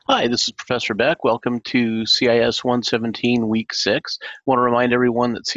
Hi, this is Professor Beck. Welcome to CIS-117 Week 6. I want to remind everyone that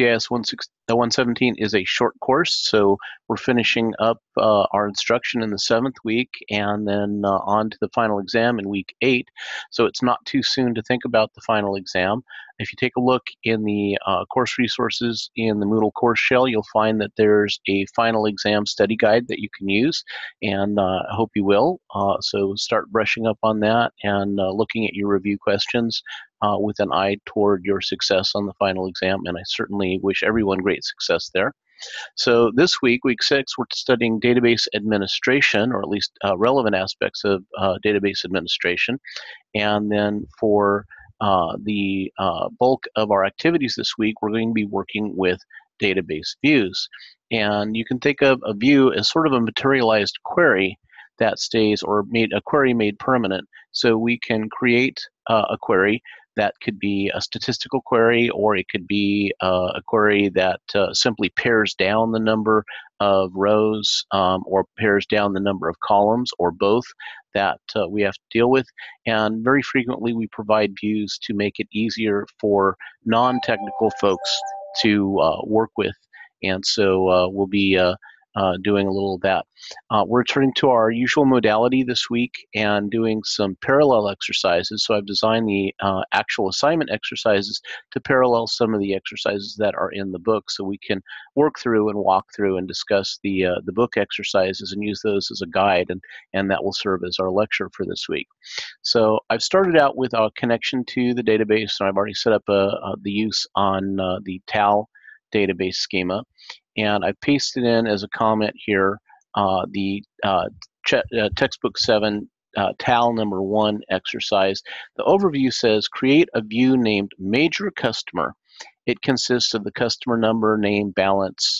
CIS-117 is a short course, so we're finishing up our instruction in the 7th week and then on to the final exam in Week 8. So it's not too soon to think about the final exam. If you take a look in the course resources in the Moodle course shell, you'll find that there's a final exam study guide that you can use, and I hope you will. So start brushing up on that and looking at your review questions with an eye toward your success on the final exam, and I certainly wish everyone great success there. So this week, week 6, we're studying database administration, or at least relevant aspects of database administration. And then for the bulk of our activities this week, we're going to be working with database views. And you can think of a view as sort of a materialized query that stays, or a query made permanent. So we can create a query that could be a statistical query, or it could be a query that simply pares down the number of rows or pares down the number of columns, or both, that we have to deal with. And very frequently we provide views to make it easier for non-technical folks to work with. And so we'll be doing a little of that. We're returning to our usual modality this week and doing some parallel exercises. So I've designed the actual assignment exercises to parallel some of the exercises that are in the book, so we can work through and walk through and discuss the book exercises and use those as a guide, and that will serve as our lecture for this week. So I've started out with a connection to the database, and I've already set up the use on the TAL database schema. And I've pasted in as a comment here the textbook 7 TAL number 1 exercise. The overview says create a view named Major Customer. It consists of the customer number, name, balance,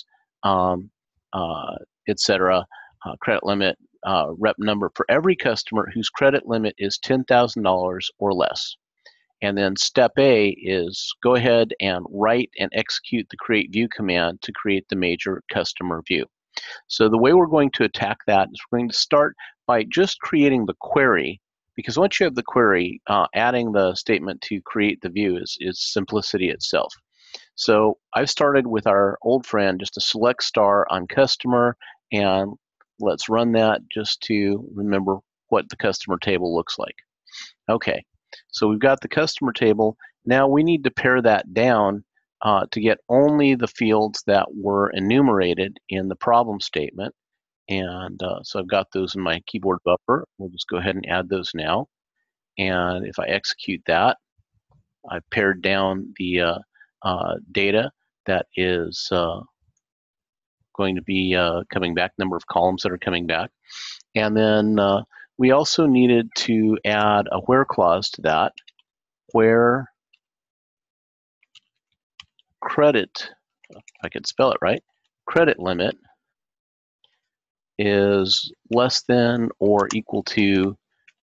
etc., credit limit, rep number for every customer whose credit limit is $10,000 or less. And then step A is go ahead and write and execute the create view command to create the major customer view. So the way we're going to attack that is we're going to start by just creating the query, because once you have the query, adding the statement to create the view is simplicity itself. So I've started with our old friend, just a select star on customer, and let's run that just to remember what the customer table looks like. Okay, so we've got the customer table. Now we need to pare that down to get only the fields that were enumerated in the problem statement. And so I've got those in my keyboard buffer. We'll just go ahead and add those now. And if I execute that, I've pared down the data that is going to be coming back, number of columns that are coming back. And then we also needed to add a where clause to that, where credit, if I could spell it right, credit limit is less than or equal to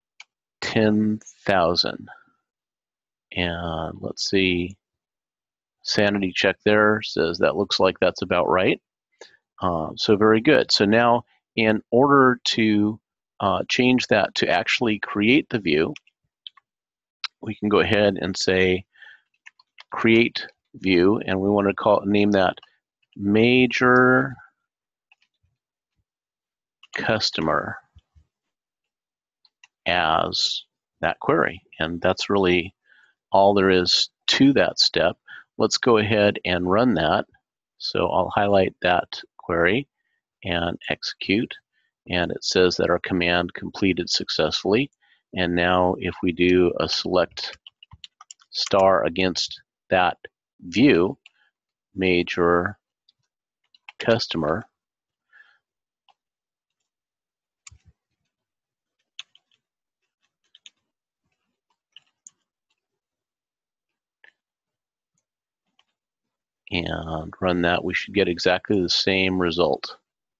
10,000. And let's see, sanity check there says that looks like that's about right. So very good. So now in order to change that to actually create the view, we can go ahead and say create view, and we want to name that major customer as that query. And that's really all there is to that step. Let's go ahead and run that. So I'll highlight that query and execute, and it says that our command completed successfully. And now if we do a select star against that view, major customer, and run that, we should get exactly the same result.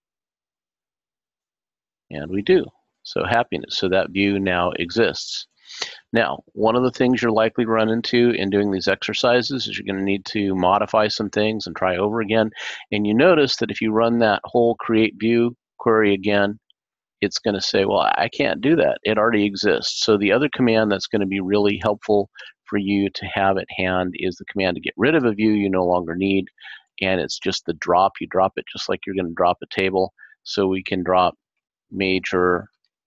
And we do. So happiness. So that view now exists. Now, one of the things you're likely to run into in doing these exercises is you're going to need to modify some things and try over again. And you notice that if you run that whole create view query again, it's going to say, well, I can't do that. It already exists. So the other command that's going to be really helpful for you to have at hand is the command to get rid of a view you no longer need. And it's just the drop. You drop it just like you're going to drop a table. So we can drop major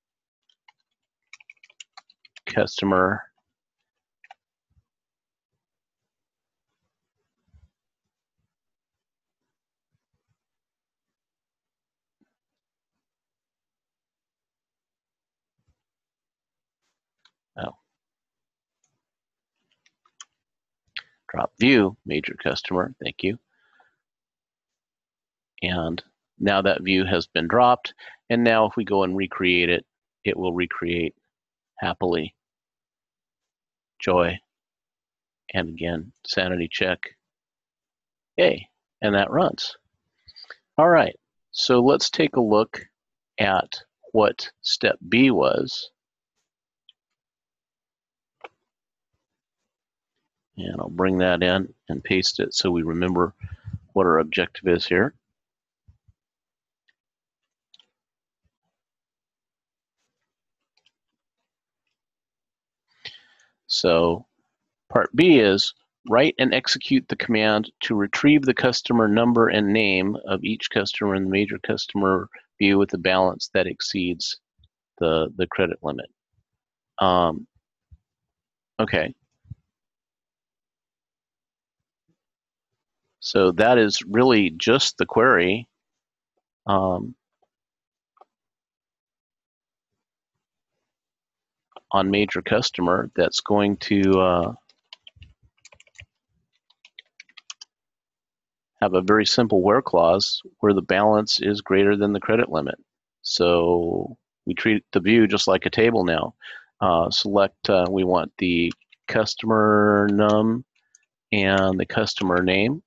customer drop view, major customer, thank you. And now that view has been dropped. And now if we go and recreate it, it will recreate happily, joy, and again, sanity check. Yay, and that runs. All right, so let's take a look at what step B was. And I'll bring that in and paste it so we remember what our objective is here. So part B is write and execute the command to retrieve the customer number and name of each customer in the major customer view with a balance that exceeds the credit limit. Okay. So that is really just the query. On major customer that's going to have a very simple where clause where the balance is greater than the credit limit. So we treat the view just like a table now. Select, we want the customer num and the customer name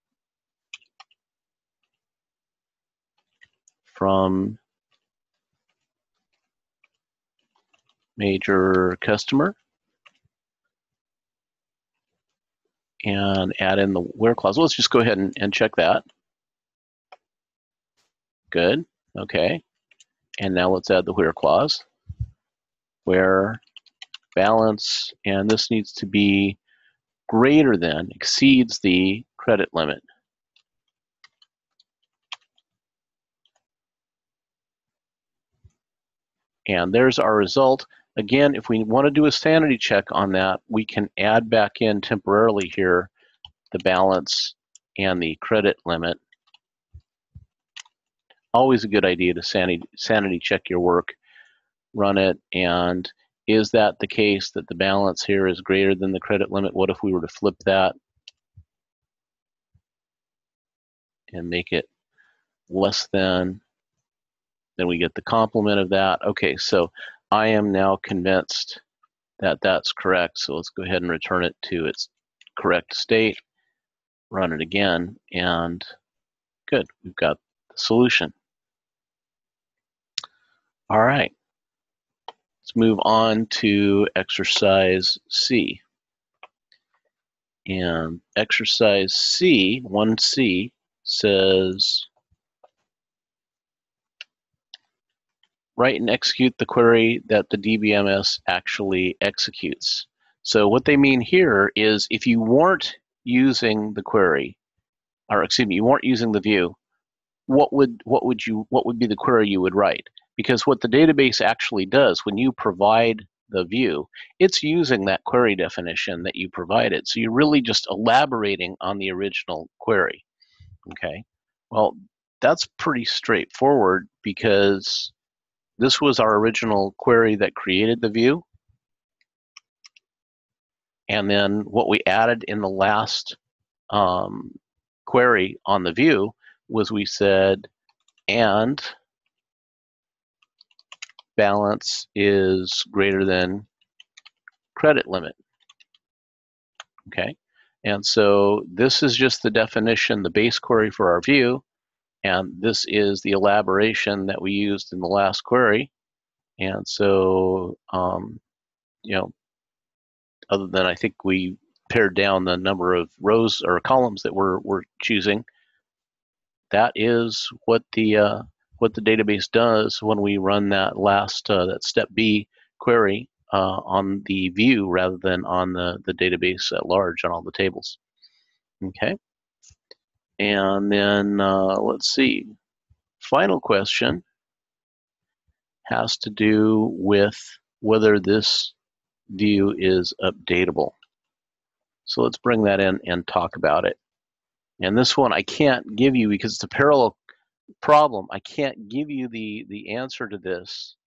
from major customer and add in the where clause. Let's just go ahead and check that. Good, okay. And now let's add the where clause. Where balance, and this needs to be greater than, exceeds the credit limit. And there's our result. Again, if we want to do a sanity check on that, we can add back in temporarily here the balance and the credit limit. Always a good idea to sanity check your work, run it, and is that the case that the balance here is greater than the credit limit? What if we were to flip that and make it less than? Then we get the complement of that. Okay, so I am now convinced that that's correct. So let's go ahead and return it to its correct state, run it again, and good, we've got the solution. All right, let's move on to exercise C. And exercise C, 1C, says, write and execute the query that the DBMS actually executes. So what they mean here is if you weren't using the query, or excuse me, you weren't using the view, what would be the query you would write? Because what the database actually does when you provide the view, it's using that query definition that you provided. So you're really just elaborating on the original query. Okay. Well, that's pretty straightforward because this was our original query that created the view. And then what we added in the last query on the view was we said, and balance is greater than credit limit. Okay. And so this is just the definition, the base query for our view. And this is the elaboration that we used in the last query. And so, you know, other than I think we pared down the number of rows or columns that we're choosing, that is what the what the database does when we run that last, that step B query on the view rather than on the database at large on all the tables. Okay. And then let's see. Final question has to do with whether this view is updatable. So let's bring that in and talk about it. And this one I can't give you because it's a parallel problem. I can't give you the answer to this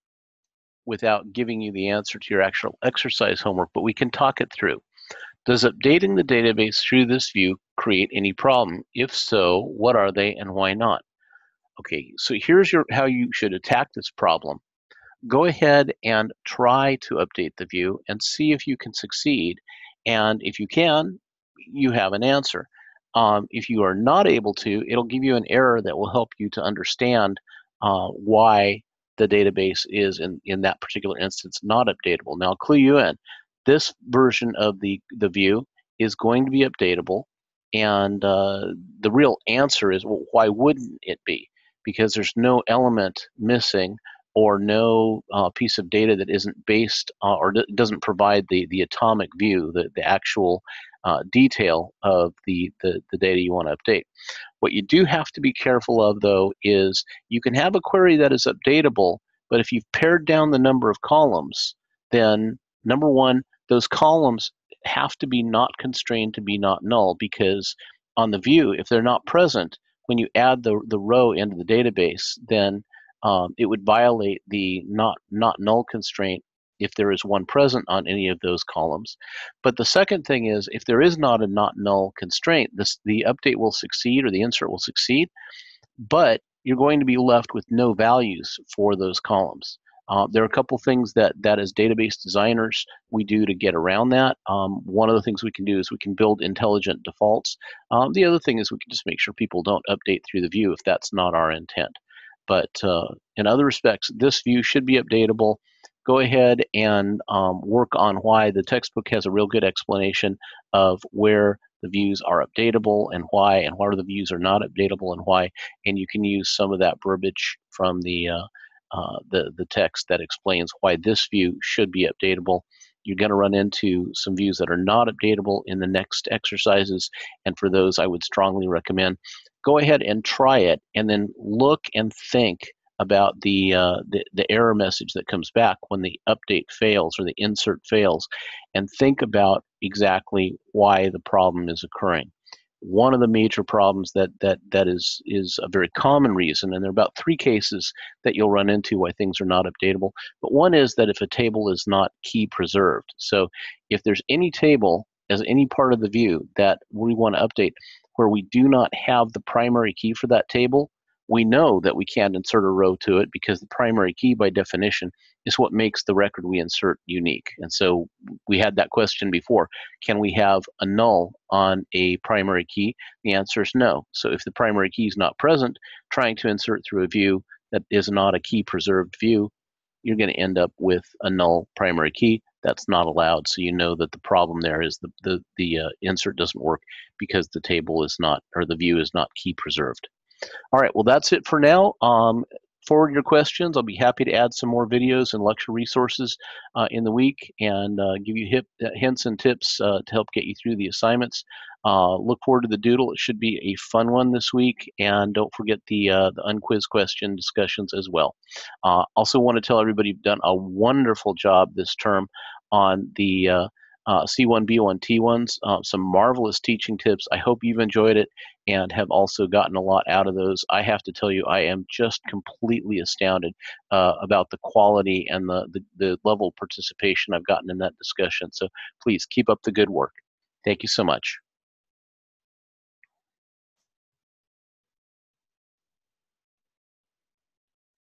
without giving you the answer to your actual exercise homework, but we can talk it through. Does updating the database through this view create any problem? If so, what are they and why not? Okay, so here's how you should attack this problem. Go ahead and try to update the view and see if you can succeed. And if you can, you have an answer. If you are not able to, it'll give you an error that will help you to understand why the database is, in that particular instance, not updatable. Now, I'll clue you in. This version of the view is going to be updatable. And the real answer is, well, why wouldn't it be? Because there's no element missing or no piece of data that isn't based or doesn't provide the atomic view, the actual detail of the data you want to update. What you do have to be careful of, though, is you can have a query that is updatable, but if you've pared down the number of columns, then number one, those columns have to be not constrained to be not null, because on the view, if they're not present, when you add the row into the database, then it would violate the not null constraint if there is one present on any of those columns. But the second thing is, if there is not a not null constraint, the update will succeed, or the insert will succeed, but you're going to be left with no values for those columns. There are a couple things that as database designers we do to get around that. One of the things we can do is we can build intelligent defaults. The other thing is we can just make sure people don't update through the view if that's not our intent. But in other respects, this view should be updatable. Go ahead and work on why. The textbook has a real good explanation of where the views are updatable and why the views are not updatable and why. And you can use some of that verbiage from the text that explains why this view should be updatable. You're going to run into some views that are not updatable in the next exercises, and for those, I would strongly recommend go ahead and try it, and then look and think about the error message that comes back when the update fails or the insert fails, and think about exactly why the problem is occurring. One of the major problems that is a very common reason, and there are about 3 cases that you'll run into why things are not updatable, but one is that if a table is not key preserved. So if there's any table as any part of the view that we want to update where we do not have the primary key for that table, we know that we can't insert a row to it, because the primary key by definition is what makes the record we insert unique. And so we had that question before. Can we have a null on a primary key? The answer is no. So if the primary key is not present, trying to insert through a view that is not a key preserved view, you're going to end up with a null primary key. That's not allowed. So you know that the problem there is the insert doesn't work because the table is not, or the view is not key preserved. All right, well, that's it for now. Forward your questions. I'll be happy to add some more videos and lecture resources in the week, and give you hints and tips to help get you through the assignments. Look forward to the doodle. It should be a fun one this week, and don't forget the unquiz question discussions as well. Also want to tell everybody you've done a wonderful job this term on the C1, B1, T1s, some marvelous teaching tips. I hope you've enjoyed it and have also gotten a lot out of those. I have to tell you, I am just completely astounded about the quality and the level of participation I've gotten in that discussion. So please keep up the good work. Thank you so much.